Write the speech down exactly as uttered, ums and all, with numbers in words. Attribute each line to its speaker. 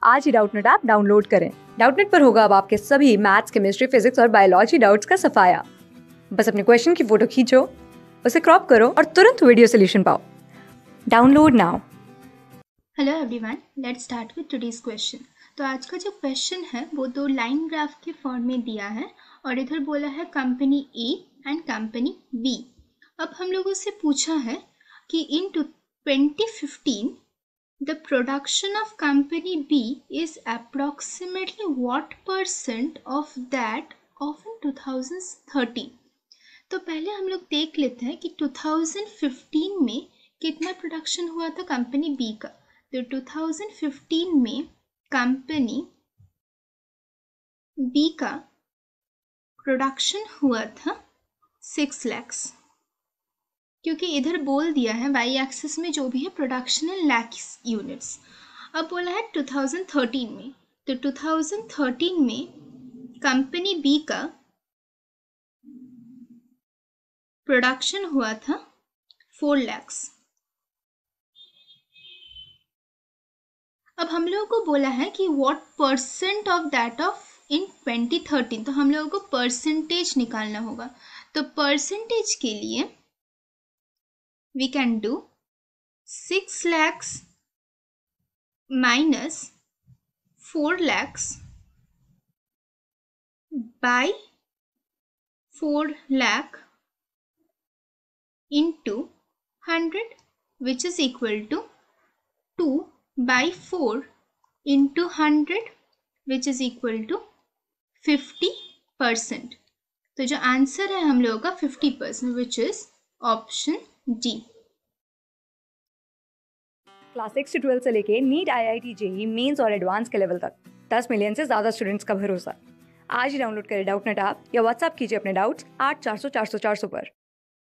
Speaker 1: आज ही Doubtnut app download करें। डाउटनेट पर होगा अब आपके सभी मैथ्स, केमिस्ट्री, फिजिक्स और बायोलॉजी डाउट्स का सफाया। बस अपने क्वेश्चन की फोटो खींचो, उसे क्रॉप करो और तुरंत वीडियो सोल्यूशन पाओ। Download now.
Speaker 2: Hello everyone, let's start with today's question. तो आज का जो क्वेश्चन है वो दो लाइन ग्राफ के फॉर्म में दिया है और इधर बोला है company A and company B. अब हम लोगों से पूछा है कि in twenty fifteen the production of company B is approximately what percent of that of in two thousand thirty. तो पहले हम लोग देख लेते हैं कि टू थाउजेंड फिफ्टीन में कितना प्रोडक्शन हुआ था कंपनी बी का। तो टू थाउजेंड फिफ्टीन में कंपनी बी का प्रोडक्शन हुआ था सिक्स लैक्स, क्योंकि इधर बोल दिया है वाई एक्सिस में जो भी है प्रोडक्शन इन लैक्स यूनिट्स। अब बोला है टू थाउजेंड थर्टीन में, तो टू थाउजेंड थर्टीन में कंपनी बी का प्रोडक्शन हुआ था फोर लैक्स। अब हम लोगों को बोला है कि what percent of that of in twenty thirteen, तो हम लोगों को परसेंटेज निकालना होगा। तो परसेंटेज के लिए we can do six lakhs minus four lakhs by four lakh into hundred, which is equal to two by four into one hundred, which is equal to fifty percent. तो जो आंसर है हम लोगों का fifty percent, which is option D.
Speaker 1: Class six से twelfth से लेके NEET, I I T, JEE, mains और एडवांस के लेवल तक दस मिलियन से ज्यादा स्टूडेंट्स का भरोसा। आज ही डाउनलोड करें डाउटनेट ऐप या व्हाट्सएप कीजिए अपने डाउट्स आठ चार सौ चार सौ चार सौ पर।